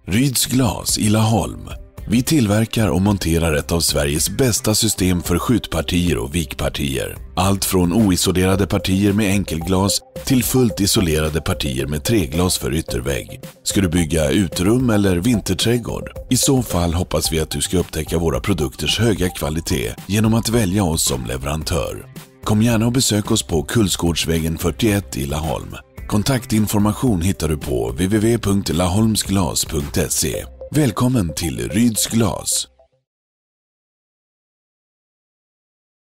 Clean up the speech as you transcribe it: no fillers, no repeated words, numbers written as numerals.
Ryds Glas i Laholm. Vi tillverkar och monterar ett av Sveriges bästa system för skjutpartier och vikpartier. Allt från oisolerade partier med enkelglas till fullt isolerade partier med treglas för yttervägg. Ska du bygga utrum eller vinterträdgård? I så fall hoppas vi att du ska upptäcka våra produkters höga kvalitet genom att välja oss som leverantör. Kom gärna och besök oss på Kullsgårdsvägen 41 i Laholm. Kontaktinformation hittar du på www.laholmsglas.se. Välkommen till Ryds Glas.